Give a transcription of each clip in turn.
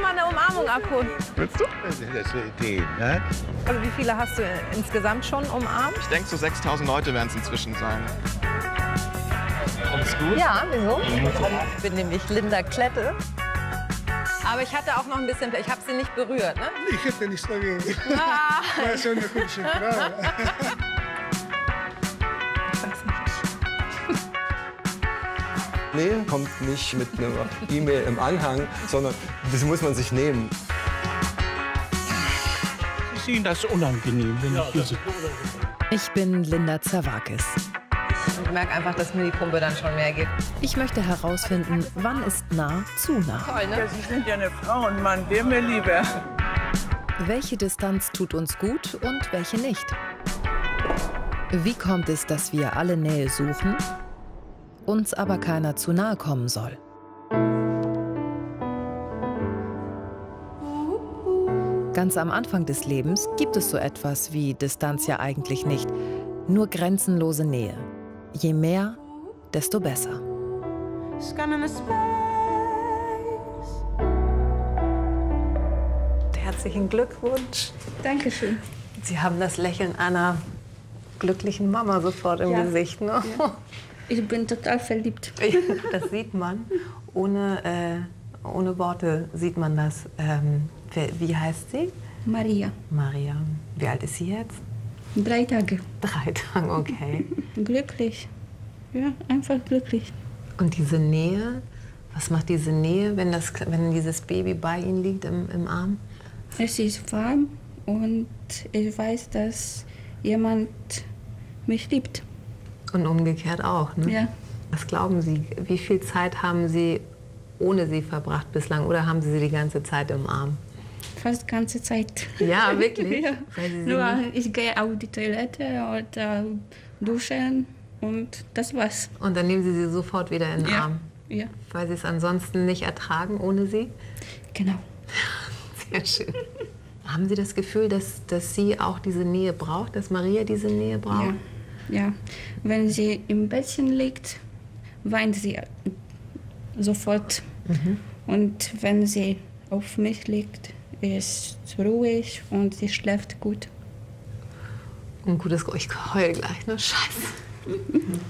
mal eine Umarmung abholen. Willst du? Das ist eine Idee, ne? Also wie viele hast du insgesamt schon umarmt? Ich denke, so 6.000 Leute werden es inzwischen sein. Alles gut? Ja, wieso? Ich bin nämlich Linda Klette. Aber ich hatte auch noch ein bisschen, ich habe sie nicht berührt, ne? Ich hätte nichts dagegen. Ah. War ja schon eine gute Frau. Ich weiß nicht. Nähe kommt nicht mit einer E-Mail im Anhang, sondern das muss man sich nehmen. Ist Ihnen das unangenehm, wenn ich hier sitze? Ich bin Linda Zerwakis. Ich merke einfach, dass mir die Pumpe dann schon mehr gibt. Ich möchte herausfinden, wann ist nah zu nah. Toll, ne? Sie sind ja eine Frau und Mann, wer mir lieber? Welche Distanz tut uns gut und welche nicht? Wie kommt es, dass wir alle Nähe suchen, uns aber keiner zu nahe kommen soll? Ganz am Anfang des Lebens gibt es so etwas wie Distanz ja eigentlich nicht, nur grenzenlose Nähe. Je mehr, desto besser. Herzlichen Glückwunsch. Dankeschön. Sie haben das Lächeln einer glücklichen Mama sofort im Gesicht, ne? Ja. Ich bin total verliebt. Das sieht man. Ohne Worte sieht man das. Wie heißt sie? Maria. Maria. Wie alt ist sie jetzt? 3 Tage. 3 Tage, okay. Glücklich. Ja, einfach glücklich. Und diese Nähe, was macht diese Nähe, wenn dieses Baby bei Ihnen liegt im Arm? Es ist warm und ich weiß, dass jemand mich liebt. Und umgekehrt auch, ne? Ja. Was glauben Sie, wie viel Zeit haben Sie ohne sie verbracht bislang oder haben Sie sie die ganze Zeit im Arm? Fast die ganze Zeit. Ja, wirklich? Ja. Weil Sie Nur ich gehe auf die Toilette oder duschen und das war's. Und dann nehmen Sie sie sofort wieder in den Arm? Ja. Weil Sie es ansonsten nicht ertragen ohne sie? Genau. Sehr schön. Haben Sie das Gefühl, dass sie auch diese Nähe braucht, dass Maria diese Nähe braucht? Ja. Wenn sie im Bettchen liegt, weint sie sofort. Und wenn sie auf mich liegt, ist ruhig und sie schläft gut. Ein gutes Ich heul gleich, ne? Scheiße.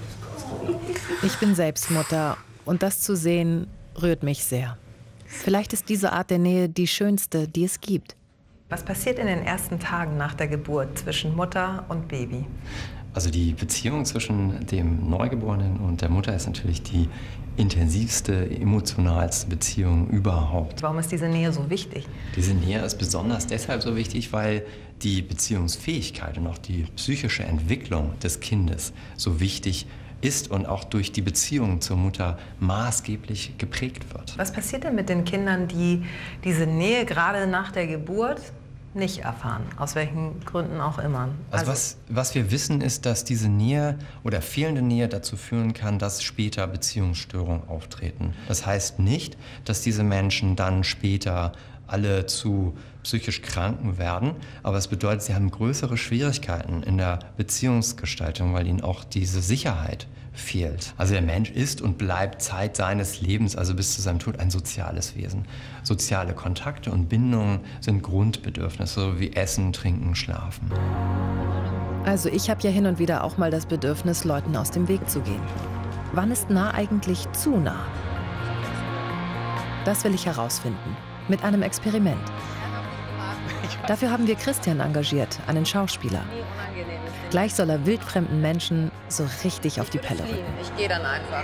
Ich bin selbst Mutter und das zu sehen, rührt mich sehr. Vielleicht ist diese Art der Nähe die schönste, die es gibt. Was passiert in den ersten Tagen nach der Geburt zwischen Mutter und Baby? Also die Beziehung zwischen dem Neugeborenen und der Mutter ist natürlich die intensivste, emotionalste Beziehung überhaupt. Warum ist diese Nähe so wichtig? Diese Nähe ist besonders deshalb so wichtig, weil die Beziehungsfähigkeit und auch die psychische Entwicklung des Kindes so wichtig ist und auch durch die Beziehung zur Mutter maßgeblich geprägt wird. Was passiert denn mit den Kindern, die diese Nähe gerade nach der Geburt nicht erfahren, aus welchen Gründen auch immer? Also was wir wissen, ist, dass diese Nähe oder fehlende Nähe dazu führen kann, dass später Beziehungsstörungen auftreten. Das heißt nicht, dass diese Menschen dann später alle zu psychisch Kranken werden, aber es bedeutet, sie haben größere Schwierigkeiten in der Beziehungsgestaltung, weil ihnen auch diese Sicherheit fehlt. Also der Mensch ist und bleibt Zeit seines Lebens, also bis zu seinem Tod, ein soziales Wesen. Soziale Kontakte und Bindungen sind Grundbedürfnisse, wie Essen, Trinken, Schlafen. Also ich habe ja hin und wieder auch mal das Bedürfnis, Leuten aus dem Weg zu gehen. Wann ist nah eigentlich zu nah? Das will ich herausfinden. Mit einem Experiment. Dafür haben wir Christian engagiert, einen Schauspieler. Gleich soll er wildfremden Menschen so richtig auf die Pelle rücken. Ich gehe dann einfach.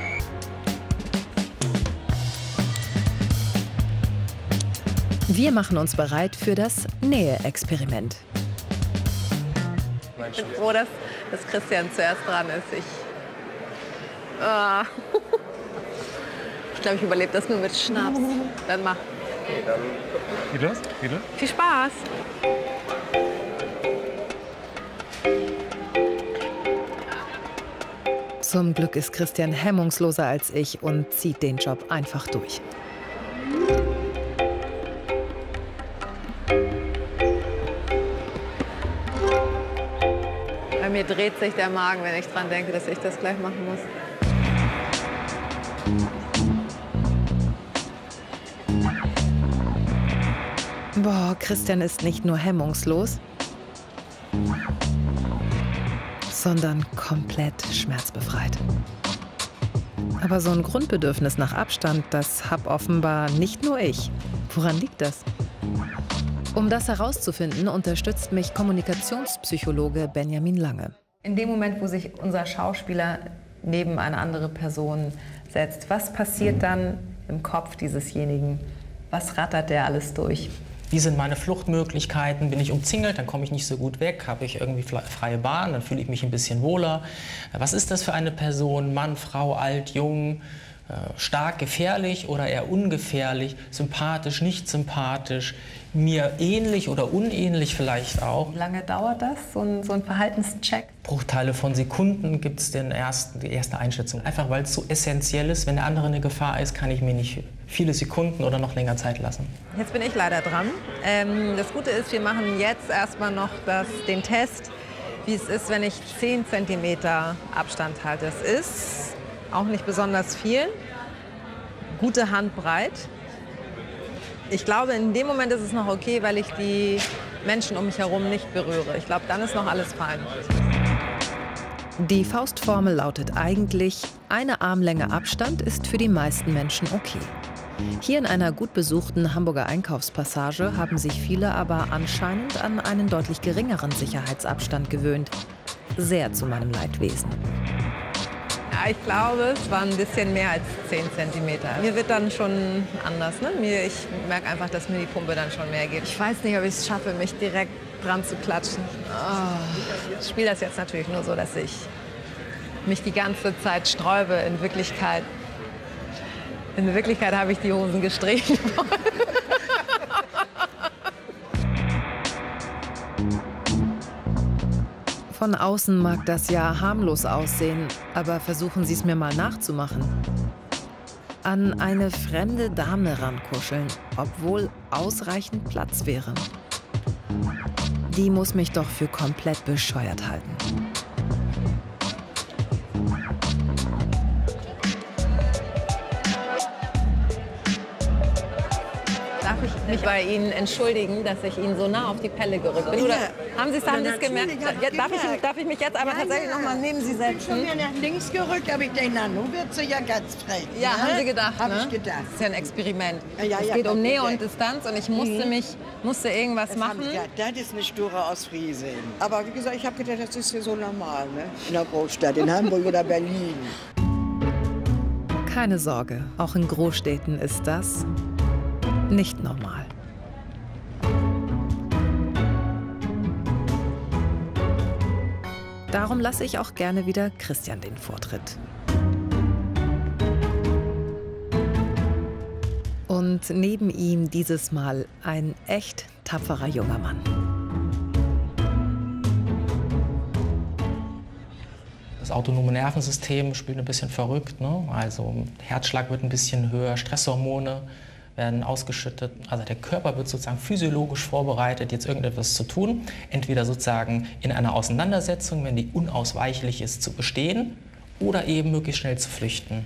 Wir machen uns bereit für das Nähe-Experiment. Ich bin froh, dass Christian zuerst dran ist. Ich glaube, ich überlebe das nur mit Schnaps. Dann mach. Geht los? Geht los? Viel Spaß. Zum Glück ist Christian hemmungsloser als ich und zieht den Job einfach durch. Bei mir dreht sich der Magen, wenn ich dran denke, dass ich das gleich machen muss. Boah, Christian ist nicht nur hemmungslos, sondern komplett schmerzbefreit. Aber so ein Grundbedürfnis nach Abstand, das hab offenbar nicht nur ich. Woran liegt das? Um das herauszufinden, unterstützt mich Kommunikationspsychologe Benjamin Lange. In dem Moment, wo sich unser Schauspieler neben eine andere Person setzt, was passiert dann im Kopf diesesjenigen? Was rattert der alles durch? Wie sind meine Fluchtmöglichkeiten? Bin ich umzingelt, dann komme ich nicht so gut weg. Habe ich irgendwie freie Bahn, dann fühle ich mich ein bisschen wohler. Was ist das für eine Person? Mann, Frau, alt, jung, stark, gefährlich oder eher ungefährlich? Sympathisch, nicht sympathisch? Mir ähnlich oder unähnlich vielleicht auch. Wie lange dauert das, so ein Verhaltenscheck? Bruchteile von Sekunden gibt es die erste Einschätzung. Einfach weil es so essentiell ist, wenn der andere eine Gefahr ist, kann ich mir nicht viele Sekunden oder noch länger Zeit lassen. Jetzt bin ich leider dran. Das Gute ist, wir machen jetzt erstmal noch den Test, wie es ist, wenn ich 10 cm Abstand halte. Das ist auch nicht besonders viel. Gute Handbreit. Ich glaube, in dem Moment ist es noch okay, weil ich die Menschen um mich herum nicht berühre. Ich glaube, dann ist noch alles fein. Die Faustformel lautet eigentlich, eine Armlänge Abstand ist für die meisten Menschen okay. Hier in einer gut besuchten Hamburger Einkaufspassage haben sich viele aber anscheinend an einen deutlich geringeren Sicherheitsabstand gewöhnt. Sehr zu meinem Leidwesen. Ja, ich glaube, es waren ein bisschen mehr als 10 cm. Mir wird dann schon anders. Ne? Ich merke einfach, dass mir die Pumpe dann schon mehr gibt. Ich weiß nicht, ob ich es schaffe, mich direkt dran zu klatschen. Oh. Ich spiele das jetzt natürlich nur so, dass ich mich die ganze Zeit sträube. In Wirklichkeit habe ich die Hosen gestrichen. Von außen mag das ja harmlos aussehen, aber versuchen Sie es mir mal nachzumachen. An eine fremde Dame rankuscheln, obwohl ausreichend Platz wäre. Die muss mich doch für komplett bescheuert halten. Darf ich mich bei Ihnen entschuldigen, dass ich Ihnen so nah auf die Pelle gerückt bin? Oder haben Sie es gemerkt? Darf ich mich jetzt aber tatsächlich noch mal neben Sie setzen? Ich bin schon mehr nach links gerückt, aber ich denke, na, nun wird sie ja ganz frech. Ja, ne? Haben Sie gedacht, Hab ne? ich gedacht. Das ist ja ein Experiment. Ja, es geht um Nähe und Distanz und ich musste irgendwas machen. Das ist eine Sture aus Friesing. Aber wie gesagt, ich habe gedacht, das ist hier so normal, ne? In der Großstadt, in Hamburg oder Berlin. Keine Sorge, auch in Großstädten ist das nicht normal. Darum lasse ich auch gerne wieder Christian den Vortritt. Und neben ihm dieses Mal ein echt tapferer junger Mann. Das autonome Nervensystem spielt ein bisschen verrückt, ne? Also Herzschlag wird ein bisschen höher, Stresshormone werden ausgeschüttet. Also der Körper wird sozusagen physiologisch vorbereitet, jetzt irgendetwas zu tun. Entweder sozusagen in einer Auseinandersetzung, wenn die unausweichlich ist, zu bestehen oder eben möglichst schnell zu flüchten.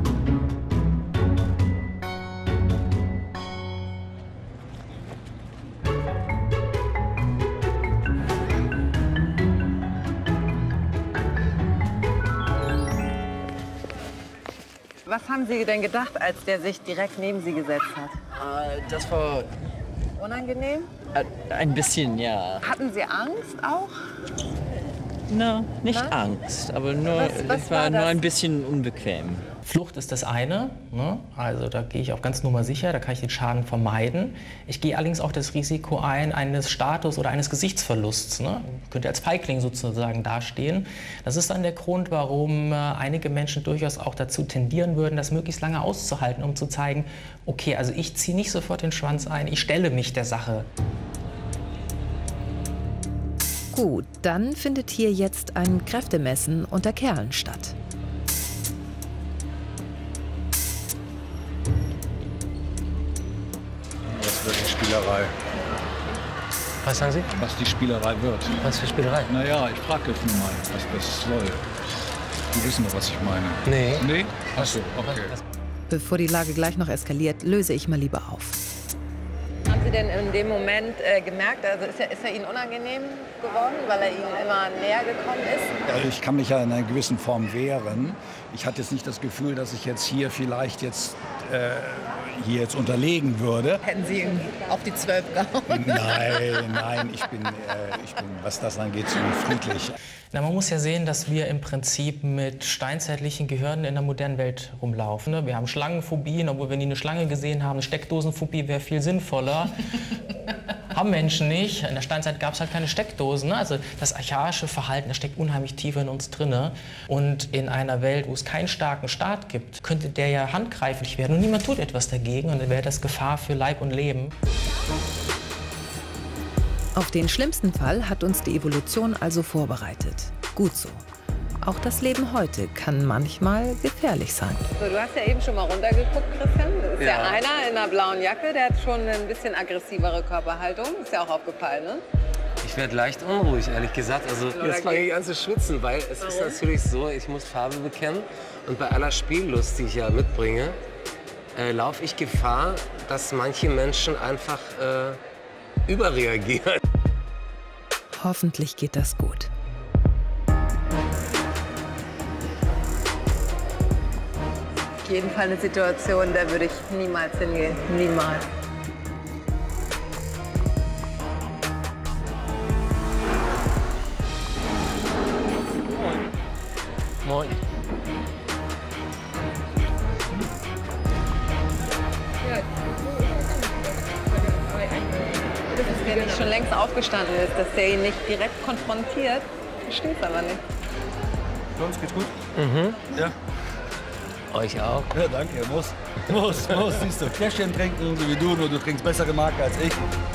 Was haben Sie denn gedacht, als der sich direkt neben Sie gesetzt hat? Das war unangenehm? Ein bisschen, ja. Hatten Sie Angst auch? No, nicht Angst, aber nur, es war nur ein bisschen unbequem. Flucht ist das eine, ne? Also da gehe ich auf ganz Nummer sicher, da kann ich den Schaden vermeiden. Ich gehe allerdings auch das Risiko ein eines Status- oder eines Gesichtsverlusts. Ne? Könnte als Feigling sozusagen dastehen. Das ist dann der Grund, warum einige Menschen durchaus auch dazu tendieren würden, das möglichst lange auszuhalten, um zu zeigen, okay, also ich ziehe nicht sofort den Schwanz ein, ich stelle mich der Sache. Gut, dann findet hier jetzt ein Kräftemessen unter Kerlen statt. Was wird die Spielerei? Was sagen Sie? Was die Spielerei wird. Was für Spielerei? Naja, ich frage jetzt nur mal, was das soll. Sie wissen doch, was ich meine. Nee. Nee? Ach so, okay. Bevor die Lage gleich noch eskaliert, löse ich mal lieber auf. Haben Sie denn in dem Moment gemerkt, also ist er Ihnen unangenehm geworden, weil er Ihnen immer näher gekommen ist? Ich kann mich ja in einer gewissen Form wehren. Ich hatte jetzt nicht das Gefühl, dass ich jetzt hier vielleicht jetzt unterlegen würde. Hätten Sie ihn auf die 12 gehauen? Nein, ich bin, was das angeht, so friedlich. Na, man muss ja sehen, dass wir im Prinzip mit steinzeitlichen Gehirnen in der modernen Welt rumlaufen. Wir haben Schlangenphobien, obwohl wir nie eine Schlange gesehen haben. Eine Steckdosenphobie wäre viel sinnvoller. Haben Menschen nicht. In der Steinzeit gab es halt keine Steckdosen. Also das archaische Verhalten, das steckt unheimlich tief in uns drinne. Und in einer Welt, wo es keinen starken Staat gibt, könnte der ja handgreiflich werden. Und niemand tut etwas dagegen. Und dann wäre das Gefahr für Leib und Leben. Auf den schlimmsten Fall hat uns die Evolution also vorbereitet. Gut so. Auch das Leben heute kann manchmal gefährlich sein. So, du hast ja eben schon mal runtergeguckt, Christian. Das ist ja einer in einer blauen Jacke, der hat schon ein bisschen aggressivere Körperhaltung. Ist ja auch aufgefallen, ne? Ich werde leicht unruhig, ehrlich gesagt. Also jetzt fange ich an zu schwitzen, weil es ist natürlich so, ich muss Farbe bekennen. Und bei aller Spiellust, die ich ja mitbringe, laufe ich Gefahr, dass manche Menschen einfach überreagieren. Hoffentlich geht das gut. Auf jeden Fall eine Situation, da würde ich niemals hingehen. Niemals. Moin. Dass der nicht schon längst aufgestanden ist, dass der ihn nicht direkt konfrontiert, verstehe es aber nicht. Bei uns geht's gut? Mhm. Ja. Euch auch. Ja, danke. Muss. Siehst du, Fläschchen trinken, so wie du, nur du trinkst bessere Marke als ich.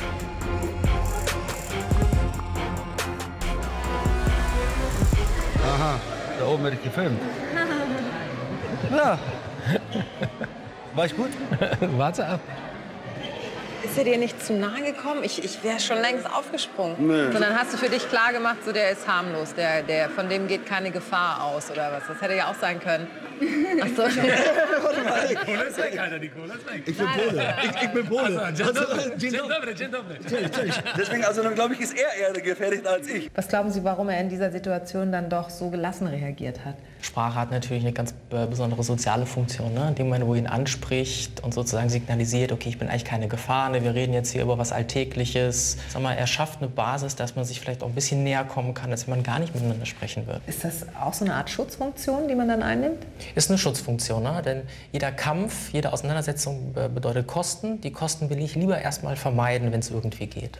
Aha, da oben werde ich gefilmt. Ja. War ich gut? Warte ab. Ist er dir nicht zu nahe gekommen? Ich wäre schon längst aufgesprungen. Nee. Und dann hast du für dich klar gemacht, so der ist harmlos, von dem geht keine Gefahr aus oder was. Das hätte ja auch sein können. Ach so. Warte mal, die Kohle ist weg, Alter, die Kohle ist weg. Ich bin Pole. Ich bin Pole. Dzień dobry. Deswegen, also dann glaube ich, ist er eher gefährdet als ich. Was glauben Sie, warum er in dieser Situation dann doch so gelassen reagiert hat? Sprache hat natürlich eine ganz besondere soziale Funktion. Ne? In dem Moment, wo ihn anspricht und sozusagen signalisiert, okay, ich bin eigentlich keine Gefahr, ne? Wir reden jetzt hier über was Alltägliches. Sag mal, er schafft eine Basis, dass man sich vielleicht auch ein bisschen näher kommen kann, als wenn man gar nicht miteinander sprechen würde. Ist das auch so eine Art Schutzfunktion, die man dann einnimmt? Ist eine Schutzfunktion, ne? Denn jeder Kampf, jede Auseinandersetzung bedeutet Kosten. Die Kosten will ich lieber erstmal vermeiden, wenn es irgendwie geht.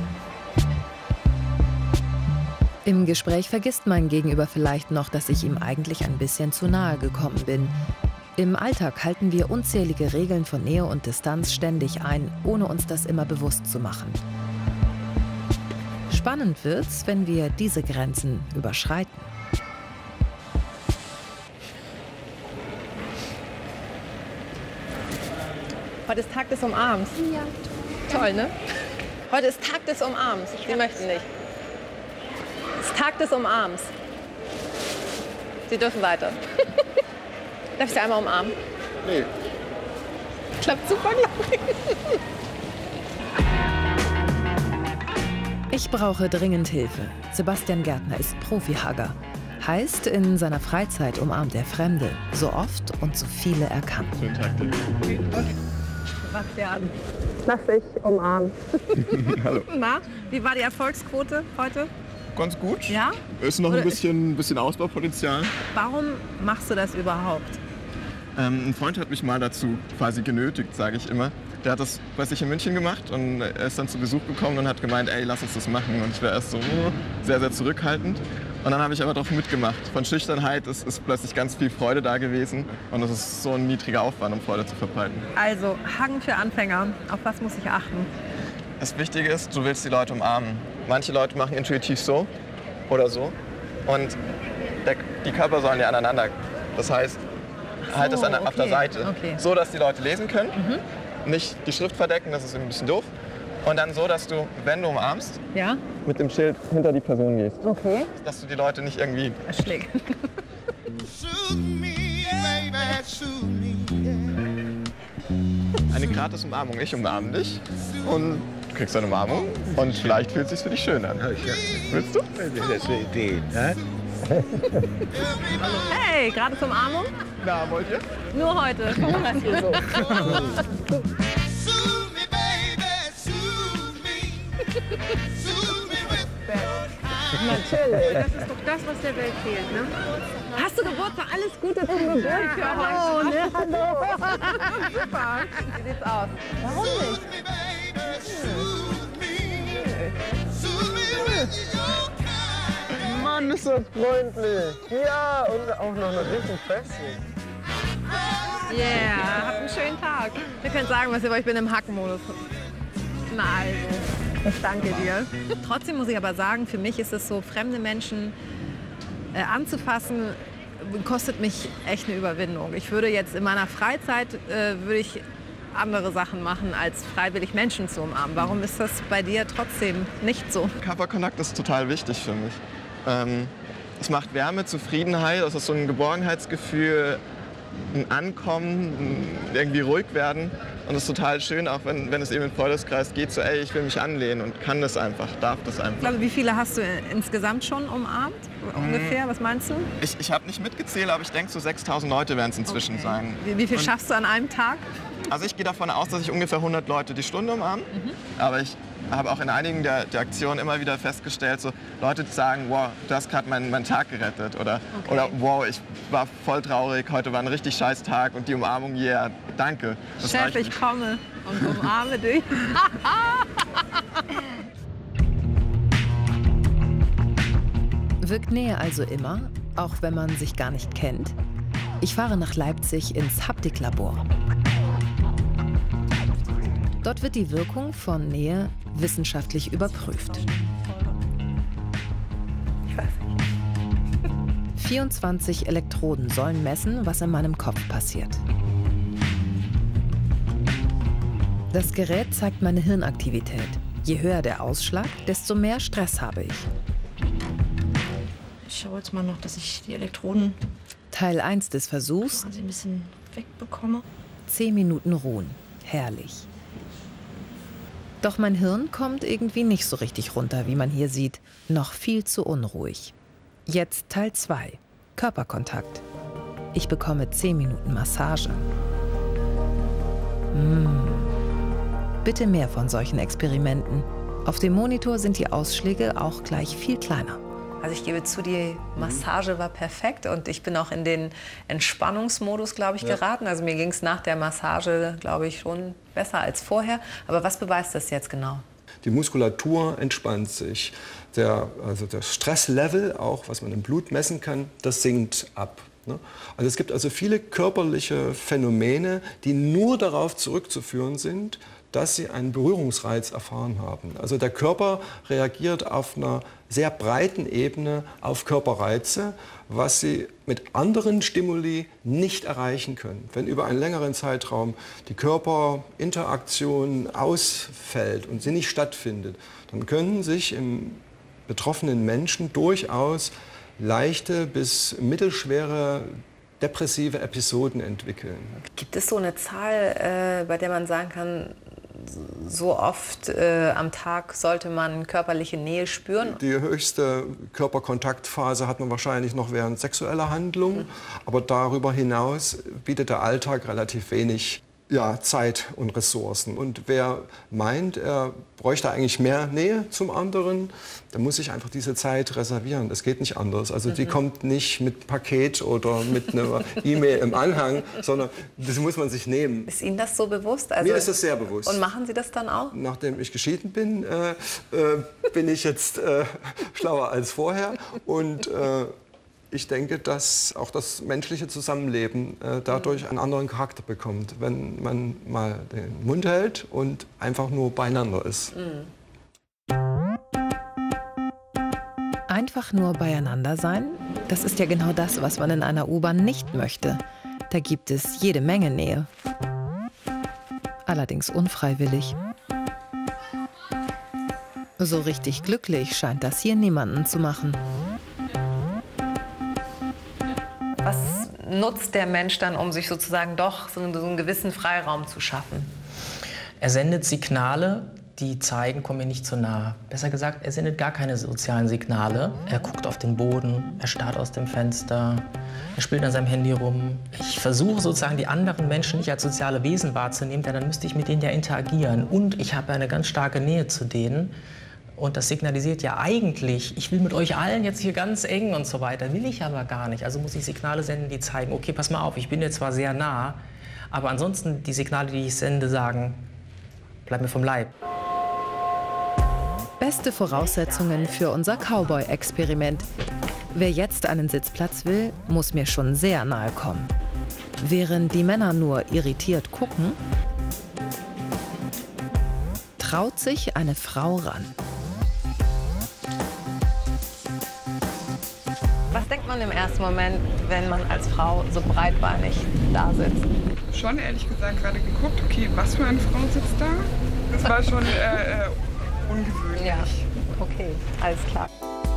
Im Gespräch vergisst mein Gegenüber vielleicht noch, dass ich ihm eigentlich ein bisschen zu nahe gekommen bin. Im Alltag halten wir unzählige Regeln von Nähe und Distanz ständig ein, ohne uns das immer bewusst zu machen. Spannend wird's, wenn wir diese Grenzen überschreiten. Heute ist Tag des Umarmens. Ja. Toll, ne? Heute ist Tag des Umarmens. Sie möchten nicht. Es ist Tag des Umarmens. Sie dürfen weiter. Darf ich Sie einmal umarmen? Nee. Klappt super, glaube ich. Ich brauche dringend Hilfe. Sebastian Gärtner ist Profi-Hugger. Heißt, in seiner Freizeit umarmt er Fremde. So oft und so viele er kann. Schönen Tag dir. Sebastian, lass dich umarmen. Hallo. Na, wie war die Erfolgsquote heute? Ganz gut. Ja? Ist noch ein bisschen Ausbaupotenzial. Warum machst du das überhaupt? Ein Freund hat mich mal dazu quasi genötigt, sage ich immer. Der hat das bei sich in München gemacht und er ist dann zu Besuch gekommen und hat gemeint, ey, lass uns das machen. Und ich war erst so sehr, sehr zurückhaltend. Und dann habe ich aber drauf mitgemacht. Von Schüchternheit ist plötzlich ganz viel Freude da gewesen. Und es ist so ein niedriger Aufwand, um Freude zu verbreiten. Also, Huggen für Anfänger. Auf was muss ich achten? Das Wichtige ist, du willst die Leute umarmen. Manche Leute machen intuitiv so oder so. Und die Körper sollen ja aneinander. Das heißt, halt es auf der Seite. Okay. So, dass die Leute lesen können. Nicht die Schrift verdecken, das ist ein bisschen doof. Und dann so, dass du, wenn du umarmst, ja? mit dem Schild hinter die Person gehst. Okay. Dass du die Leute nicht irgendwie erschlägst. Eine gratis Umarmung. Ich umarme dich und du kriegst eine Umarmung und vielleicht fühlt es sich für dich schön an. Willst du? Das ist eine Idee. Ne? Hey, gratis Umarmung? Na, wollt ihr? Nur heute. Komm mal hier so. Natürlich. Das ist doch das, was der Welt fehlt, ne? Hast du Geburtstag? Alles Gute zum Geburtstag. Ja, hallo, ne? Hallo. Super. Wie sieht's aus? Warum nicht? Mann, ist das freundlich. Ja, und auch noch eine richtig feste. Yeah, habt einen schönen Tag. Ihr könnt sagen, was ihr wollt, ich bin im Hackmodus. Na also, ich danke dir. Trotzdem muss ich aber sagen, für mich ist es so, fremde Menschen anzufassen, kostet mich echt eine Überwindung. Ich würde jetzt in meiner Freizeit, würde ich andere Sachen machen, als freiwillig Menschen zu umarmen. Warum ist das bei dir trotzdem nicht so? Körperkontakt ist total wichtig für mich. Es macht Wärme, Zufriedenheit, es ist so ein Geborgenheitsgefühl, ein Ankommen, irgendwie ruhig werden. Und es ist total schön, auch wenn es eben im Freundeskreis geht, so ey, ich will mich anlehnen und kann das einfach, darf das einfach. Ich glaube, wie viele hast du insgesamt schon umarmt? Ungefähr, was meinst du? Ich habe nicht mitgezählt, aber ich denke, so 6.000 Leute werden es inzwischen sein. Wie viel schaffst du an einem Tag? Also ich gehe davon aus, dass ich ungefähr 100 Leute die Stunde umarme. Aber ich habe auch in einigen der Aktionen immer wieder festgestellt, so Leute die sagen, wow, du hast gerade meinen Tag gerettet. Oder wow, ich war voll traurig, heute war ein richtig scheiß Tag und die Umarmung, yeah, danke. Das Chef, ich komme und umarme dich. Wirkt Nähe also immer, auch wenn man sich gar nicht kennt? Ich fahre nach Leipzig ins Haptiklabor. Dort wird die Wirkung von Nähe wissenschaftlich überprüft. 24 Elektroden sollen messen, was in meinem Kopf passiert. Das Gerät zeigt meine Hirnaktivität. Je höher der Ausschlag, desto mehr Stress habe ich. Ich schaue jetzt mal noch, dass ich die Elektroden Teil 1 des Versuchs. ein bisschen wegbekomme. 10 Minuten ruhen. Herrlich. Doch mein Hirn kommt irgendwie nicht so richtig runter, wie man hier sieht. Noch viel zu unruhig. Jetzt Teil 2. Körperkontakt. Ich bekomme 10 Minuten Massage. Bitte mehr von solchen Experimenten. Auf dem Monitor sind die Ausschläge auch gleich viel kleiner. Also ich gebe zu, die Massage war perfekt und ich bin auch in den Entspannungsmodus, glaube ich, geraten. Also mir ging es nach der Massage, glaube ich, schon besser als vorher. Aber was beweist das jetzt genau? Die Muskulatur entspannt sich. Also das Stresslevel, auch was man im Blut messen kann, das sinkt ab. Also es gibt also viele körperliche Phänomene, die nur darauf zurückzuführen sind, dass sie einen Berührungsreiz erfahren haben. Also der Körper reagiert auf einer sehr breiten Ebene auf Körperreize, was sie mit anderen Stimuli nicht erreichen können. Wenn über einen längeren Zeitraum die Körperinteraktion ausfällt und sie nicht stattfindet, dann können sich im betroffenen Menschen durchaus leichte bis mittelschwere depressive Episoden entwickeln. Gibt es so eine Zahl, bei der man sagen kann, so oft am Tag sollte man körperliche Nähe spüren? Die höchste Körperkontaktphase hat man wahrscheinlich noch während sexueller Handlungen. Aber darüber hinaus bietet der Alltag relativ wenig Zeit und Ressourcen. Und wer meint, er bräuchte eigentlich mehr Nähe zum anderen, der muss sich einfach diese Zeit reservieren. Das geht nicht anders. Also die kommt nicht mit Paket oder mit einer E-Mail im Anhang, sondern das muss man sich nehmen. Ist Ihnen das so bewusst? Also, mir ist das sehr bewusst. Und machen Sie das dann auch? Nachdem ich geschieden bin, bin ich jetzt schlauer als vorher. Und ich denke, dass auch das menschliche Zusammenleben dadurch einen anderen Charakter bekommt, wenn man mal den Mund hält und einfach nur beieinander ist. Einfach nur beieinander sein? Das ist ja genau das, was man in einer U-Bahn nicht möchte. Da gibt es jede Menge Nähe. Allerdings unfreiwillig. So richtig glücklich scheint das hier niemanden zu machen. Was nutzt der Mensch dann, um sich sozusagen doch so einen gewissen Freiraum zu schaffen? Er sendet Signale, die zeigen, komm mir nicht zu nah. Besser gesagt, er sendet gar keine sozialen Signale. Er guckt auf den Boden, er starrt aus dem Fenster, er spielt an seinem Handy rum. Ich versuche sozusagen die anderen Menschen nicht als soziale Wesen wahrzunehmen, denn dann müsste ich mit denen ja interagieren. Und ich habe eine ganz starke Nähe zu denen. Und das signalisiert ja eigentlich, ich will mit euch allen jetzt hier ganz eng und so weiter. Will ich aber gar nicht. Also muss ich Signale senden, die zeigen, okay, pass mal auf, ich bin jetzt zwar sehr nah, aber ansonsten die Signale, die ich sende, sagen, bleib mir vom Leib. Beste Voraussetzungen für unser Cowboy-Experiment. Wer jetzt einen Sitzplatz will, muss mir schon sehr nahe kommen. Während die Männer nur irritiert gucken, traut sich eine Frau ran. Was denkt man im ersten Moment, wenn man als Frau so breitbeinig da sitzt? Schon ehrlich gesagt gerade geguckt, okay, was für eine Frau sitzt da? Das war schon ungewöhnlich. Ja, okay, alles klar.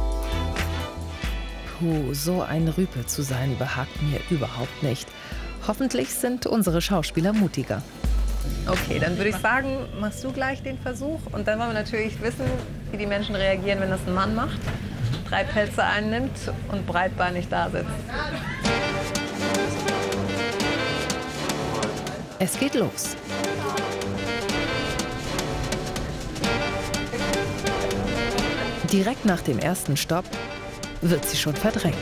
Puh, so ein Rüpel zu sein behagt mir überhaupt nicht. Hoffentlich sind unsere Schauspieler mutiger. Okay, dann würde ich sagen, machst du gleich den Versuch. Und dann wollen wir natürlich wissen, wie die Menschen reagieren, wenn das ein Mann macht. 3 Pelze einnimmt und breitbeinig da sitzt. Es geht los. Direkt nach dem ersten Stopp wird sie schon verdrängt.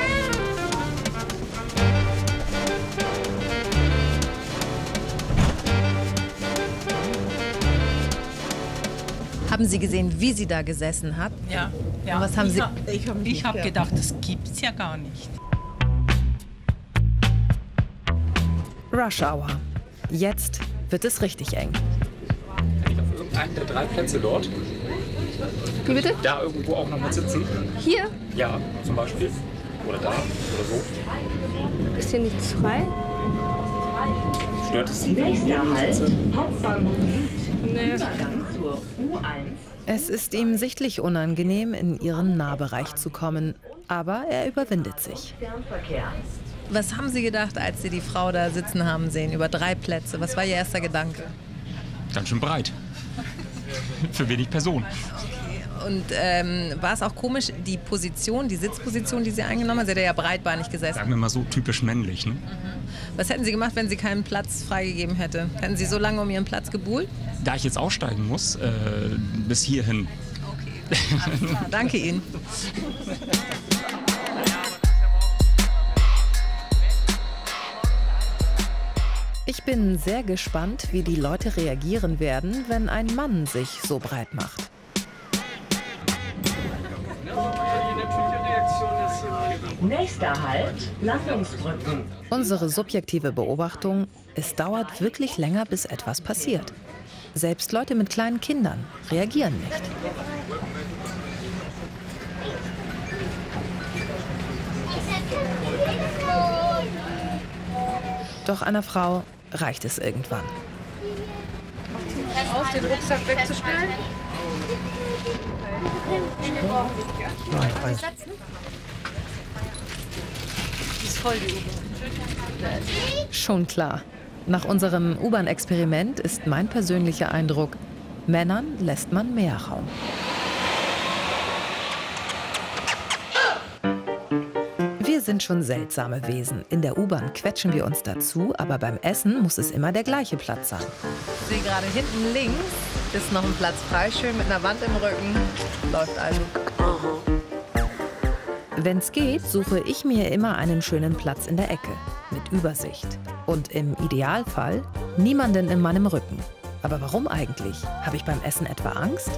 Haben Sie gesehen, wie sie da gesessen hat? Ja. Und was haben Sie? Ich habe gedacht, das gibt's ja gar nicht. Rush Hour. Jetzt wird es richtig eng. Nicht auf irgendeinen der 3 Plätze dort. Wie bitte? Da irgendwo auch noch mal sitzen. Hier? Ja, zum Beispiel. Oder da oder so. Ist hier nichts frei? Stört es Sie? Nächster Halt, Hauptbahnhof. Nee. Es ist ihm sichtlich unangenehm, in ihren Nahbereich zu kommen, aber er überwindet sich. Was haben Sie gedacht, als Sie die Frau da sitzen haben sehen, über 3 Plätze? Was war Ihr erster Gedanke? Ganz schön breit. Für wenig Personen. Und war es auch komisch, die Position, die Sitzposition, die sie eingenommen hat? Sie hat ja breitbeinig gesessen. Sagen wir mal so, typisch männlich. Ne? Was hätten Sie gemacht, wenn sie keinen Platz freigegeben hätte? Hätten Sie so lange um Ihren Platz gebuhlt? Da ich jetzt aussteigen muss, bis hierhin. Okay, alles klar. Danke Ihnen. Ich bin sehr gespannt, wie die Leute reagieren werden, wenn ein Mann sich so breit macht. Nächster Halt, Landungsbrücken. Unsere subjektive Beobachtung, es dauert wirklich länger, bis etwas passiert. Selbst Leute mit kleinen Kindern reagieren nicht. Doch einer Frau reicht es irgendwann. Aus, den Rucksack wegzustellen? Ist voll die U-Bahn. Schon klar. Nach unserem U-Bahn-Experiment ist mein persönlicher Eindruck, Männern lässt man mehr Raum. Wir sind schon seltsame Wesen. In der U-Bahn quetschen wir uns dazu, aber beim Essen muss es immer der gleiche Platz sein. Ich sehe gerade hinten links ist noch ein Platz frei, schön mit einer Wand im Rücken. Läuft also. Wenn's geht, suche ich mir immer einen schönen Platz in der Ecke, mit Übersicht. Und im Idealfall niemanden in meinem Rücken. Aber warum eigentlich? Habe ich beim Essen etwa Angst?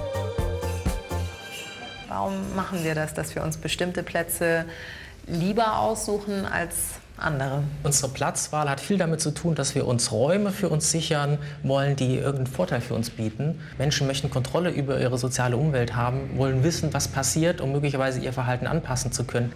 Warum machen wir das, dass wir uns bestimmte Plätze lieber aussuchen als andere? Unsere Platzwahl hat viel damit zu tun, dass wir uns Räume für uns sichern wollen, die irgendeinen Vorteil für uns bieten. Menschen möchten Kontrolle über ihre soziale Umwelt haben, wollen wissen, was passiert, um möglicherweise ihr Verhalten anpassen zu können.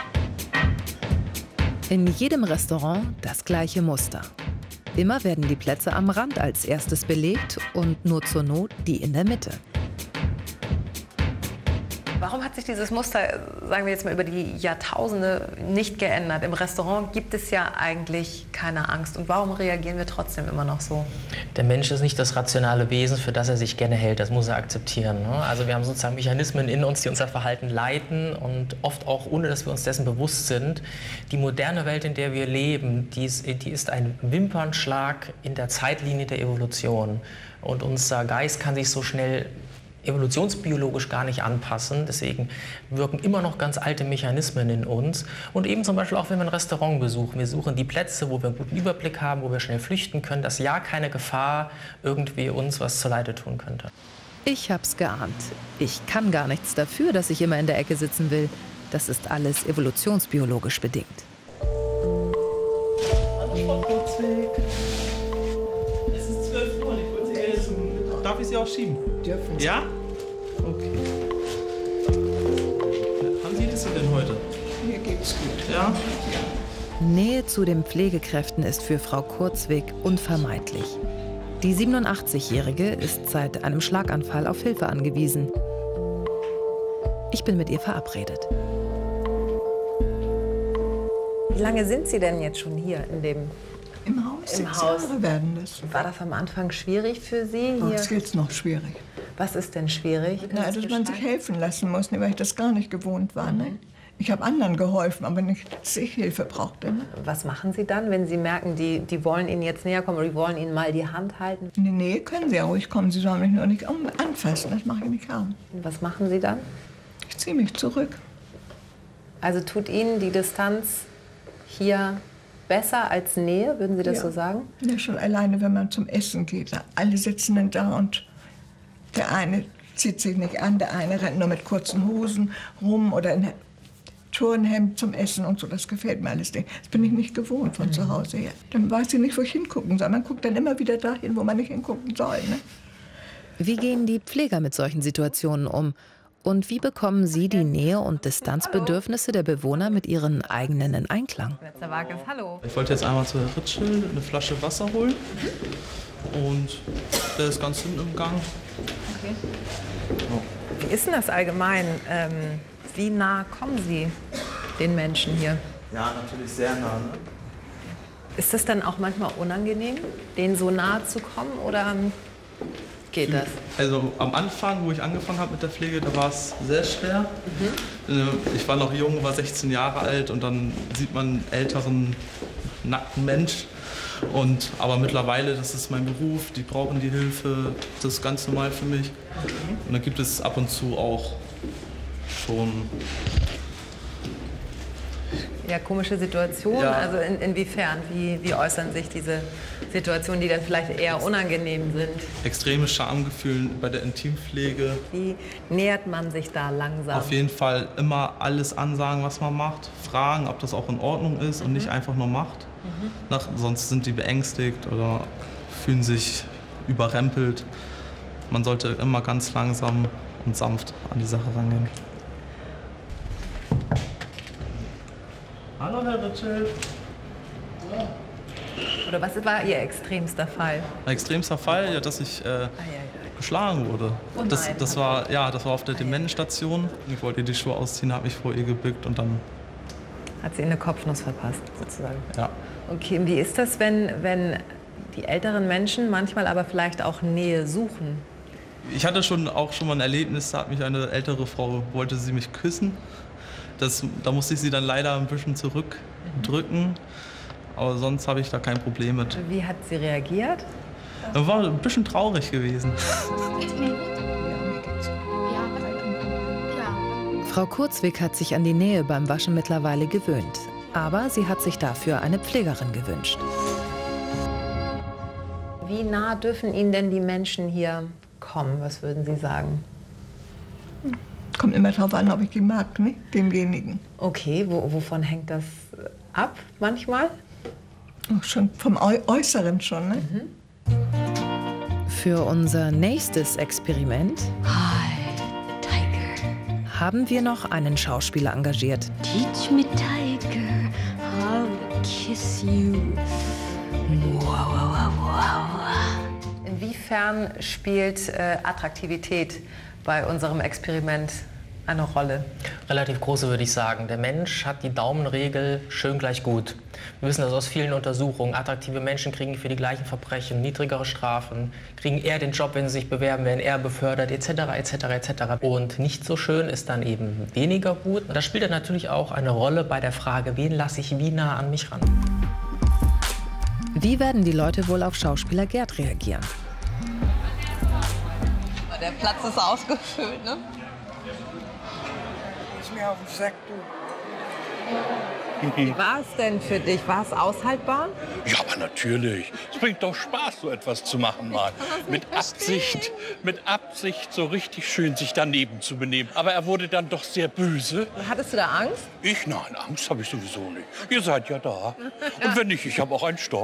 In jedem Restaurant das gleiche Muster. Immer werden die Plätze am Rand als erstes belegt und nur zur Not die in der Mitte. Warum hat sich dieses Muster, sagen wir jetzt mal, über die Jahrtausende nicht geändert? Im Restaurant gibt es ja eigentlich keine Angst. Und warum reagieren wir trotzdem immer noch so? Der Mensch ist nicht das rationale Wesen, für das er sich gerne hält. Das muss er akzeptieren. Ne? Also wir haben sozusagen Mechanismen in uns, die unser Verhalten leiten und oft auch, ohne dass wir uns dessen bewusst sind. Die moderne Welt, in der wir leben, die ist ein Wimpernschlag in der Zeitlinie der Evolution. Und unser Geist kann sich so schnell evolutionsbiologisch gar nicht anpassen. Deswegen wirken immer noch ganz alte Mechanismen in uns. Und eben zum Beispiel auch, wenn wir ein Restaurant besuchen. Wir suchen die Plätze, wo wir einen guten Überblick haben, wo wir schnell flüchten können, dass ja keine Gefahr irgendwie uns was zuleide tun könnte. Ich hab's geahnt. Ich kann gar nichts dafür, dass ich immer in der Ecke sitzen will. Das ist alles evolutionsbiologisch bedingt. Es ist 12 Uhr, ich wollte Sie essen. Darf ich Sie auch schieben? Dürfen Sie. Ja? Okay. Haben Sie das denn heute? Mir geht's gut. Ja? Nähe zu den Pflegekräften ist für Frau Kurzweg unvermeidlich. Die 87-Jährige ist seit einem Schlaganfall auf Hilfe angewiesen. Ich bin mit ihr verabredet. Wie lange sind Sie denn jetzt schon hier in dem Im Haus? Im 6 Haus. Jahre werden das. War das am Anfang schwierig für Sie hier? Jetzt geht's noch schwierig. Was ist denn schwierig? Na, dass man sich helfen lassen muss, weil ich das gar nicht gewohnt war. Ne? Ich habe anderen geholfen, aber nicht, dass ich Hilfe brauchte. Ne? Was machen Sie dann, wenn Sie merken, die wollen Ihnen jetzt näher kommen oder die wollen Ihnen mal die Hand halten? In die Nähe können Sie ja ruhig kommen, Sie sollen mich nur nicht anfassen, das mache ich nicht haben. Was machen Sie dann? Ich ziehe mich zurück. Also tut Ihnen die Distanz hier besser als Nähe, würden Sie das so sagen? Ja, schon alleine, wenn man zum Essen geht. Alle sitzen dann da und der eine zieht sich nicht an, der eine rennt nur mit kurzen Hosen rum oder in Turnhemd zum Essen und so. Das gefällt mir alles nicht. Das bin ich nicht gewohnt von zu Hause her. Dann weiß ich nicht, wo ich hingucken soll. Man guckt dann immer wieder dahin, wo man nicht hingucken soll. Ne? Wie gehen die Pfleger mit solchen Situationen um? Und wie bekommen Sie die Nähe- und Distanzbedürfnisse der Bewohner mit ihren eigenen in Einklang? Hallo. Ich wollte jetzt einmal zu Herrn Ritschel eine Flasche Wasser holen. Und der ist ganz hinten im Gang. Okay. Wie ist denn das allgemein? Wie nah kommen Sie den Menschen hier? Ja, natürlich sehr nah. Ne? Ist das dann auch manchmal unangenehm, denen so nahe zu kommen, oder geht das? Also am Anfang, wo ich angefangen habe mit der Pflege, da war es sehr schwer. Ich war noch jung, war 16 Jahre alt und dann sieht man einen älteren, nackten Mensch. Aber mittlerweile, das ist mein Beruf, die brauchen die Hilfe, das ist ganz normal für mich. Und dann gibt es ab und zu auch schon... Ja, komische Situationen. Ja. Also inwiefern? Wie äußern sich diese Situationen, die dann vielleicht eher unangenehm sind? Extreme Schamgefühle bei der Intimpflege. Wie nähert man sich da langsam? Auf jeden Fall immer alles ansagen, was man macht. Fragen, ob das auch in Ordnung ist und nicht einfach nur macht. Sonst sind die beängstigt oder fühlen sich überrempelt. Man sollte immer ganz langsam und sanft an die Sache rangehen. Hallo, Herr Ritschel. Oder was war Ihr extremster Fall? Mein extremster Fall, ja, dass ich geschlagen wurde. Oh das war auf der Demenzstation. Ich wollte ihr die Schuhe ausziehen, habe mich vor ihr gebückt und dann... Hat sie eine Kopfnuss verpasst, sozusagen? Ja. Okay, und wie ist das, wenn die älteren Menschen manchmal aber vielleicht auch Nähe suchen? Ich hatte auch schon mal ein Erlebnis, da hat mich eine ältere Frau, wollte sie mich küssen. Da musste ich sie dann leider ein bisschen zurückdrücken, aber sonst habe ich da kein Problem mit. Wie hat sie reagiert? War ein bisschen traurig gewesen. Frau Kurzweg hat sich an die Nähe beim Waschen mittlerweile gewöhnt. Aber sie hat sich dafür eine Pflegerin gewünscht. Wie nah dürfen Ihnen denn die Menschen hier kommen? Was würden Sie sagen? Kommt immer drauf an, ob ich die mag, ne? Demjenigen. Okay, wovon hängt das ab manchmal? Oh, schon vom Äußeren schon, ne? Für unser nächstes Experiment haben wir noch einen Schauspieler engagiert. Teach me, Tiger, how to kiss you. Wow, wow, Inwiefern spielt Attraktivität bei unserem Experiment eine Rolle? Relativ große, würde ich sagen. Der Mensch hat die Daumenregel schön gleich gut. Wir wissen das aus vielen Untersuchungen. Attraktive Menschen kriegen für die gleichen Verbrechen niedrigere Strafen, kriegen eher den Job, wenn sie sich bewerben, werden eher befördert, etc., etc., etc. Und nicht so schön ist dann eben weniger gut. Und das spielt dann natürlich auch eine Rolle bei der Frage, wen lasse ich wie nah an mich ran. Wie werden die Leute wohl auf Schauspieler Gerd reagieren? Der Platz ist ausgefüllt, ne? Ist mir auf den Sack, du. Wie war es denn für dich? War es aushaltbar? Ja, aber natürlich. Es bringt doch Spaß, so etwas zu machen mal. Mit Absicht so richtig schön sich daneben zu benehmen. Aber er wurde dann doch sehr böse. Hattest du da Angst? Ich? Nein, Angst habe ich sowieso nicht. Ihr seid ja da. Und wenn nicht, ich habe auch einen Stock.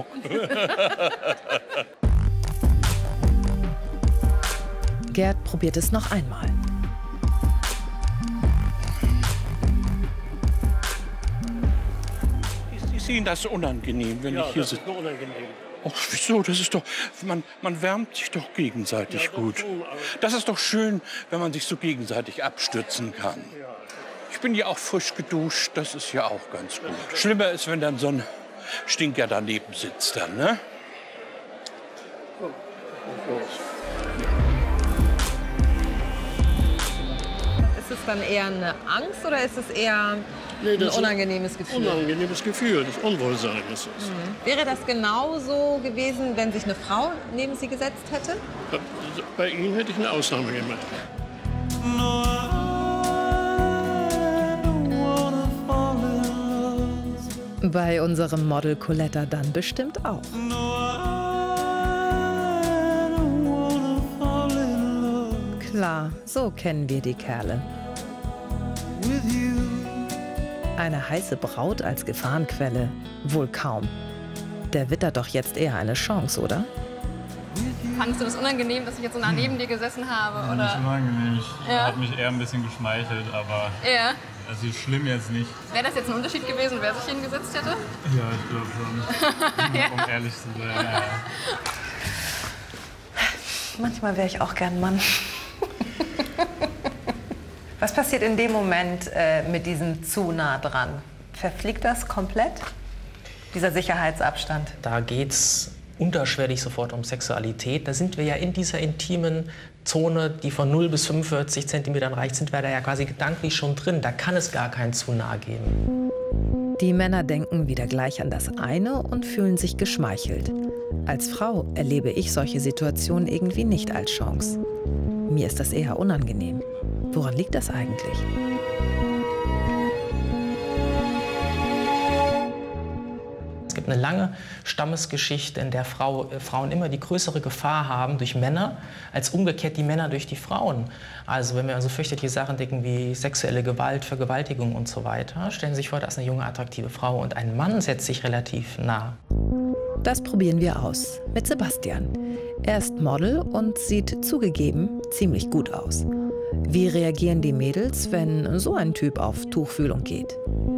Gerd probiert es noch einmal. Ist Ihnen das unangenehm, wenn ich hier sitze? Ja, das ist unangenehm. Ach, wieso? Das ist doch, man wärmt sich doch gegenseitig gut. Das ist doch schön, wenn man sich so gegenseitig abstützen kann. Ich bin ja auch frisch geduscht, das ist ja auch ganz gut. Schlimmer ist, wenn dann so ein Stinker daneben sitzt dann, ne? Ist es dann eher eine Angst oder ist es eher ein unangenehmes Gefühl? Unangenehmes Gefühl, das Unwohlsein ist es. Wäre das genauso gewesen, wenn sich eine Frau neben Sie gesetzt hätte? Bei Ihnen hätte ich eine Ausnahme gemacht. Bei unserem Model Coletta dann bestimmt auch. Klar, so kennen wir die Kerle. Eine heiße Braut als Gefahrenquelle? Wohl kaum. Der wittert doch jetzt eher eine Chance, oder? Fandest du das unangenehm, dass ich jetzt so nah neben dir gesessen habe? Oder? Nicht unangenehm. Hat mich eher ein bisschen geschmeichelt, aber also schlimm jetzt nicht. Wäre das jetzt ein Unterschied gewesen, wer sich hingesetzt hätte? Ja, ich glaube schon. Um ehrlich zu sein. Ja. Manchmal wäre ich auch gern Mann. Was passiert in dem Moment mit diesem zu nah dran? Verfliegt das komplett, dieser Sicherheitsabstand? Da geht's unterschwellig sofort um Sexualität. Da sind wir ja in dieser intimen Zone, die von 0 bis 45 Zentimetern reicht, sind wir da ja quasi gedanklich schon drin. Da kann es gar kein zu nah geben. Die Männer denken wieder gleich an das eine und fühlen sich geschmeichelt. Als Frau erlebe ich solche Situationen irgendwie nicht als Chance. Mir ist das eher unangenehm. Woran liegt das eigentlich? Es gibt eine lange Stammesgeschichte, in der Frauen immer die größere Gefahr haben durch Männer, als umgekehrt die Männer durch die Frauen. Also wenn wir an so fürchterliche Sachen denken wie sexuelle Gewalt, Vergewaltigung und so weiter, stellen Sie sich vor, da ist eine junge, attraktive Frau und ein Mann setzt sich relativ nah. Das probieren wir aus mit Sebastian. Er ist Model und sieht zugegeben ziemlich gut aus. Wie reagieren die Mädels, wenn so ein Typ auf Tuchfühlung geht?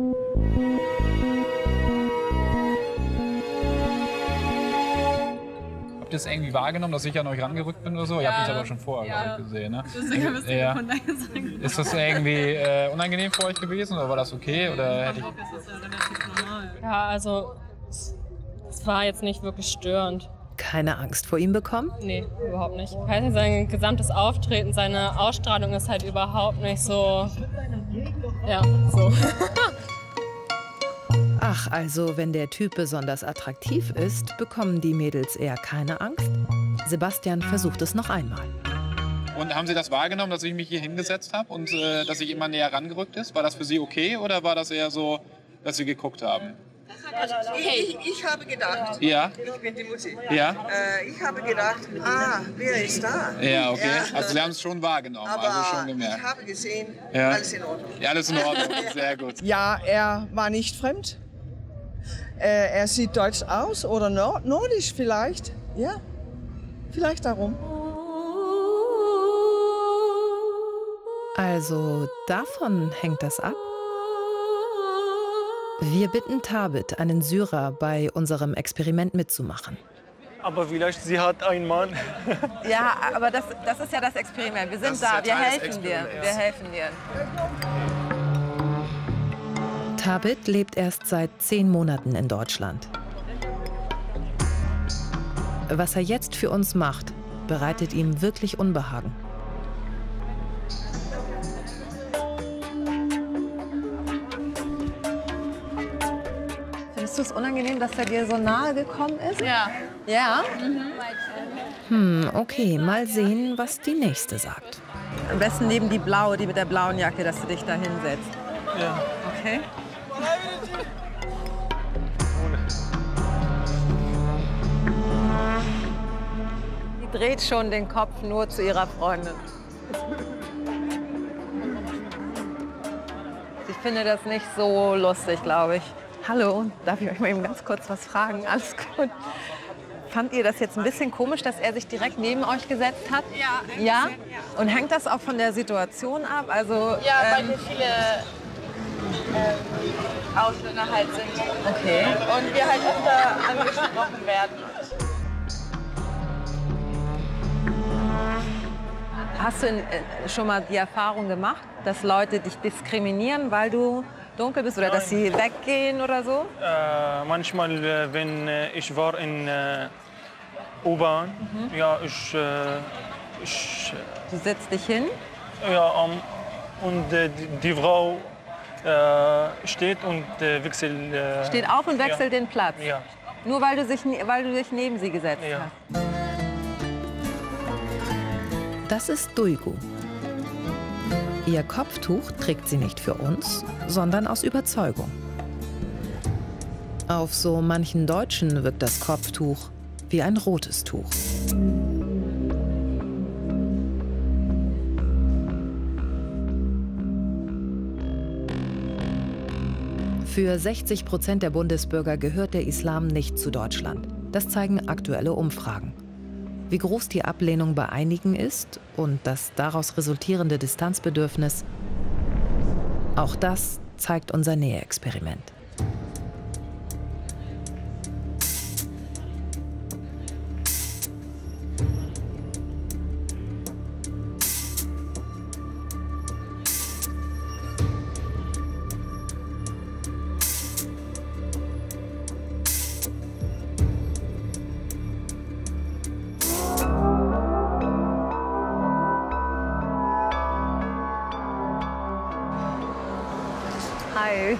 Habt ihr es irgendwie wahrgenommen, dass ich an euch rangerückt bin oder so? Ihr habt uns aber schon vorher gesehen, ne? Deswegen bist du von deiner Seite. Ist das irgendwie unangenehm für euch gewesen oder war das okay? Oder hätte ich... Ja, also es war jetzt nicht wirklich störend. Keine Angst vor ihm bekommen? Nee, überhaupt nicht. Sein gesamtes Auftreten, seine Ausstrahlung ist halt überhaupt nicht so... Ja, so. Ach, also wenn der Typ besonders attraktiv ist, bekommen die Mädels eher keine Angst? Sebastian versucht es noch einmal. Und haben Sie das wahrgenommen, dass ich mich hier hingesetzt habe und dass sich immer näher rangerückt ist? War das für Sie okay oder war das eher so, dass Sie geguckt haben? Also ich habe gedacht, ja. Ich bin die Mutti. Ja. Ich habe gedacht, wer ist da? Ja, okay. Ja. Also Sie haben es schon wahrgenommen, Aber also schon gemerkt. Ich habe gesehen, ja. Alles in Ordnung. Ja, alles in Ordnung, sehr gut. Ja, er war nicht fremd. Er sieht deutsch aus oder nordisch vielleicht. Ja, vielleicht darum. Also davon hängt das ab? Wir bitten Thabit, einen Syrer, bei unserem Experiment mitzumachen. aber vielleicht sie hat einen Mann. Ja, aber das ist ja das Experiment. Wir sind da, wir helfen dir. Wir helfen dir. Thabit lebt erst seit 10 Monaten in Deutschland. Was er jetzt für uns macht, bereitet ihm wirklich Unbehagen. Findest du es unangenehm, dass er dir so nahe gekommen ist? Ja. Ja? Okay, mal sehen, was die nächste sagt. Am besten neben die blaue, die mit der blauen Jacke, dass du dich da hinsetzt. Ja. Okay. Die dreht schon den Kopf nur zu ihrer Freundin. Ich finde das nicht so lustig, glaube ich. Hallo, darf ich euch mal eben ganz kurz was fragen? Alles gut. Fand ihr das jetzt ein bisschen komisch, dass er sich direkt neben euch gesetzt hat? Ja. Ja? Und hängt das auch von der Situation ab? Also, Ja, weil hier viele Ausländer halt sind. Okay. Und wir halt öfter angesprochen werden. Hast du schon mal die Erfahrung gemacht, dass Leute dich diskriminieren, weil du dunkel bist oder dass sie weggehen oder so? Manchmal, wenn ich war in U-Bahn, ja, ich Du setzt dich hin? Ja, und die Frau steht und wechselt. Steht auf und wechselt den Platz? Ja. Nur weil du dich neben sie gesetzt hast? Das ist Duygu. Ihr Kopftuch trägt sie nicht für uns, sondern aus Überzeugung. Auf so manchen Deutschen wirkt das Kopftuch wie ein rotes Tuch. Für 60% der Bundesbürger gehört der Islam nicht zu Deutschland. Das zeigen aktuelle Umfragen. Wie groß die Ablehnung bei einigen ist und das daraus resultierende Distanzbedürfnis, auch das zeigt unser Nähe-Experiment. Hi.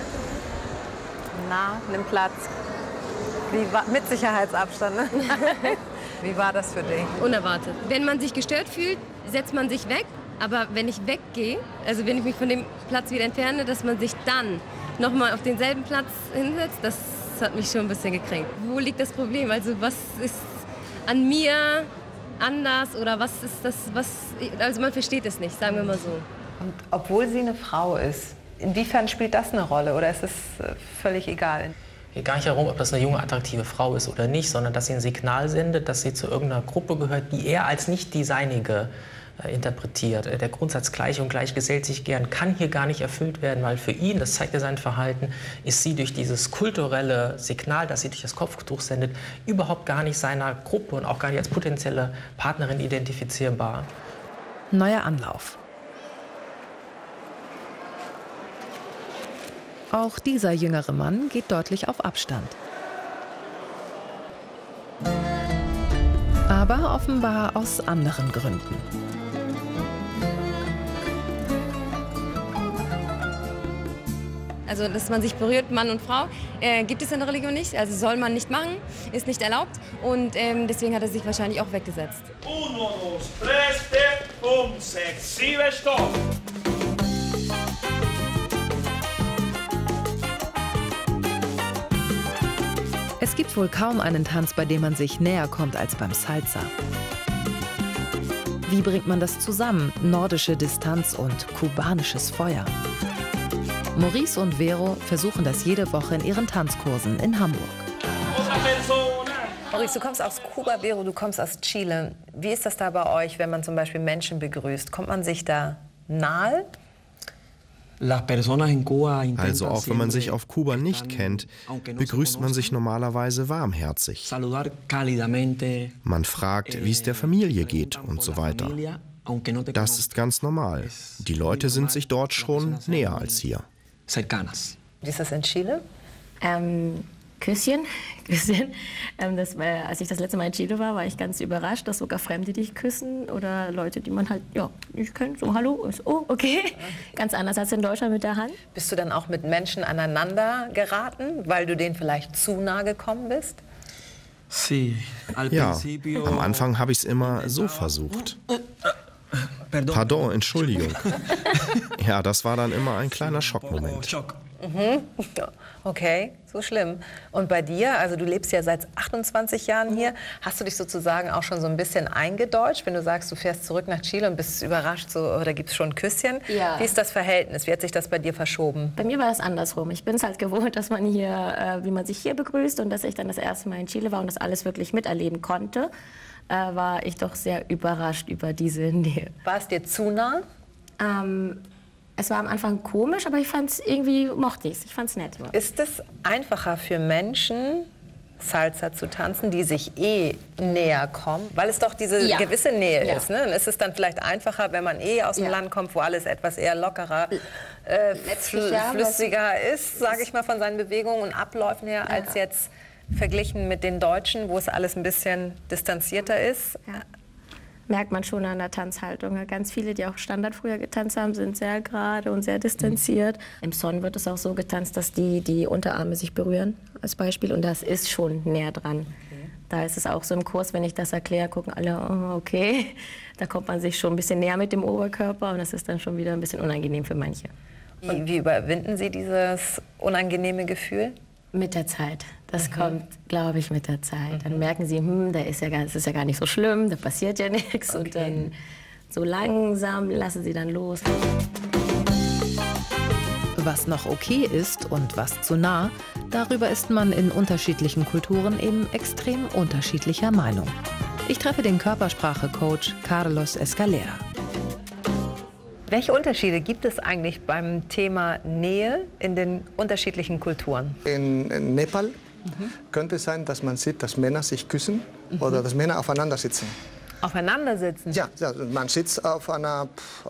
Na, nimm Platz. Mit Sicherheitsabstand. Ne? Wie war das für dich? Unerwartet. Wenn man sich gestört fühlt, setzt man sich weg. Aber wenn ich weggehe, also wenn ich mich von dem Platz wieder entferne, dass man sich dann nochmal auf denselben Platz hinsetzt, das hat mich schon ein bisschen gekränkt. Wo liegt das Problem? Also was ist an mir anders oder was ist das, also man versteht es nicht, sagen wir mal so. Und obwohl sie eine Frau ist, inwiefern spielt das eine Rolle oder ist es völlig egal? Geht gar nicht darum, ob das eine junge, attraktive Frau ist oder nicht, sondern dass sie ein Signal sendet, dass sie zu irgendeiner Gruppe gehört, die er als nicht die seinige interpretiert. Der Grundsatz gleich und gleich gesellt sich gern kann hier gar nicht erfüllt werden, weil für ihn, das zeigt ja sein Verhalten, ist sie durch dieses kulturelle Signal, das sie durch das Kopftuch sendet, überhaupt gar nicht seiner Gruppe und auch gar nicht als potenzielle Partnerin identifizierbar. Neuer Anlauf. Auch dieser jüngere Mann geht deutlich auf Abstand. Aber offenbar aus anderen Gründen. Also, dass man sich berührt, Mann und Frau, gibt es in der Religion nicht. Also soll man nicht machen, ist nicht erlaubt. Und deswegen hat er sich wahrscheinlich auch weggesetzt. 1, 2, 3, 4, 5, 6, 7, stopp! Es gibt wohl kaum einen Tanz, bei dem man sich näher kommt als beim Salsa. Wie bringt man das zusammen? Nordische Distanz und kubanisches Feuer. Maurice und Vero versuchen das jede Woche in ihren Tanzkursen in Hamburg. Maurice, du kommst aus Kuba, Vero, du kommst aus Chile. Wie ist das da bei euch, wenn man zum Beispiel Menschen begrüßt? Kommt man sich da nahe? Also auch wenn man sich auf Kuba nicht kennt, begrüßt man sich normalerweise warmherzig. Man fragt, wie es der Familie geht und so weiter. Das ist ganz normal. Die Leute sind sich dort schon näher als hier. Wie ist das in Chile? Küsschen. Als ich das letzte Mal in Chile war ich ganz überrascht, dass sogar Fremde dich küssen oder Leute, die man halt nicht kennt. So, hallo, oh, okay. Ganz anders als in Deutschland mit der Hand. Bist du dann auch mit Menschen aneinander geraten, weil du denen vielleicht zu nah gekommen bist? Ja, am Anfang habe ich es immer so versucht. Pardon, Entschuldigung. Ja, das war dann immer ein kleiner Schockmoment. Okay, so schlimm. Und bei dir, also du lebst ja seit 28 Jahren hier, hast du dich sozusagen auch schon so ein bisschen eingedeutscht, wenn du sagst, du fährst zurück nach Chile und bist überrascht, so, oder gibt es schon ein Küsschen? Ja. Wie ist das Verhältnis? Wie hat sich das bei dir verschoben? Bei mir war das andersrum. Ich bin es halt gewohnt, dass man hier, wie man sich hier begrüßt und dass ich dann das erste Mal in Chile war und das alles wirklich miterleben konnte, war ich doch sehr überrascht über diese Nähe. War es dir zu nah? Es war am Anfang komisch, aber ich fand es irgendwie, mochte ich es. Ich fand es nett. Ist es einfacher für Menschen, Salsa zu tanzen, die sich näher kommen? Weil es doch diese gewisse Nähe ist. Ne? Dann ist es dann vielleicht einfacher, wenn man aus dem Land kommt, wo alles etwas eher lockerer, flüssiger ist, sage ich mal, von seinen Bewegungen und Abläufen her, als jetzt verglichen mit den Deutschen, wo es alles ein bisschen distanzierter ist. Ja. Merkt man schon an der Tanzhaltung. Ganz viele, die auch Standard früher getanzt haben, sind sehr gerade und sehr distanziert. Im Son wird es auch so getanzt, dass die Unterarme sich berühren, als Beispiel. Und das ist schon näher dran. Da ist es auch so im Kurs, wenn ich das erkläre, gucken alle, oh, okay. Da kommt man sich schon ein bisschen näher mit dem Oberkörper und das ist dann schon wieder ein bisschen unangenehm für manche. Und wie überwinden Sie dieses unangenehme Gefühl? Mit der Zeit. Das kommt, glaube ich, mit der Zeit. Dann merken sie, das ist ja gar nicht so schlimm, da passiert ja nichts. Und dann so langsam lassen sie dann los. Was noch okay ist und was zu nah, darüber ist man in unterschiedlichen Kulturen eben extrem unterschiedlicher Meinung. Ich treffe den Körpersprache-Coach Carlos Escalera. Welche Unterschiede gibt es eigentlich beim Thema Nähe in den unterschiedlichen Kulturen? In Nepal könnte es sein, dass man sieht, dass Männer sich küssen oder dass Männer aufeinander sitzen. Aufeinander sitzen? Ja, man sitzt auf einer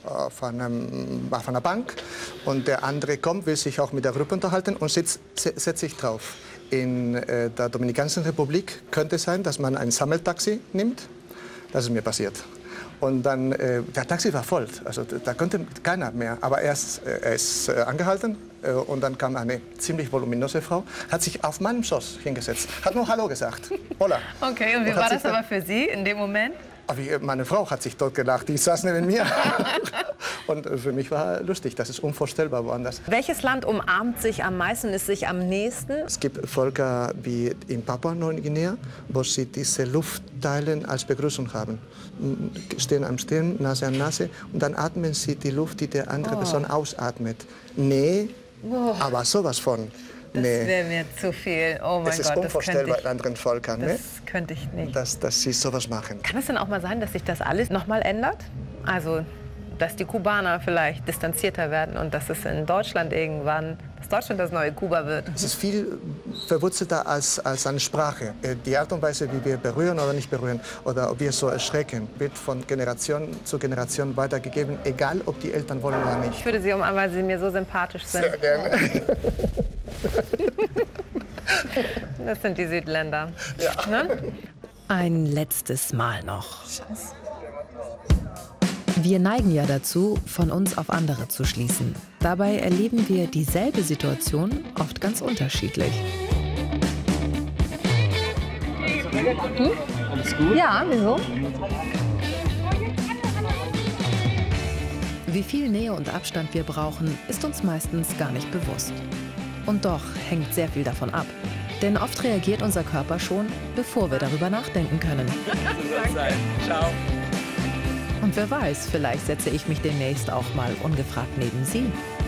Bank und der andere kommt, will sich auch mit der Gruppe unterhalten und setzt sich drauf. In der Dominikanischen Republik könnte es sein, dass man ein Sammeltaxi nimmt. Das ist mir passiert. Und dann, der Taxi war voll, also da konnte keiner mehr. Aber er ist angehalten und dann kam eine ziemlich voluminöse Frau, hat sich auf meinem Schoß hingesetzt, hat nur Hallo gesagt. Hola. Okay, und wie war das aber für Sie in dem Moment? Meine Frau hat sich dort gelacht, die saß neben mir. Und für mich war lustig, das ist unvorstellbar woanders. Welches Land umarmt sich am meisten, ist sich am nächsten? Es gibt Völker wie in Papua-Neuguinea, wo sie diese Luftteile als Begrüßung haben. Stehen am Stirn, Nase an Nase und dann atmen sie die Luft, die der andere Person ausatmet. Nee, aber sowas von. Das wäre mir zu viel. Oh mein Gott, das ist unvorstellbar in anderen Völkern. Das könnte ich nicht. Dass sie sowas machen. Kann es denn auch mal sein, dass sich das alles noch mal ändert? Also, dass die Kubaner vielleicht distanzierter werden und dass es in Deutschland irgendwann, dass Deutschland das neue Kuba wird? Es ist viel verwurzelter als eine Sprache. Die Art und Weise, wie wir berühren oder nicht berühren oder ob wir so erschrecken, wird von Generation zu Generation weitergegeben, egal ob die Eltern wollen oder nicht. Ich würde Sie umarmen, weil Sie mir so sympathisch sind. Sehr gerne. Das sind die Südländer. Ja. Ne? Ein letztes Mal noch. Wir neigen ja dazu, von uns auf andere zu schließen. Dabei erleben wir dieselbe Situation oft ganz unterschiedlich. Alles gut? Ja, wieso? Wie viel Nähe und Abstand wir brauchen, ist uns meistens gar nicht bewusst. Und doch hängt sehr viel davon ab. Denn oft reagiert unser Körper schon, bevor wir darüber nachdenken können. Ciao. Und wer weiß, vielleicht setze ich mich demnächst auch mal ungefragt neben Sie.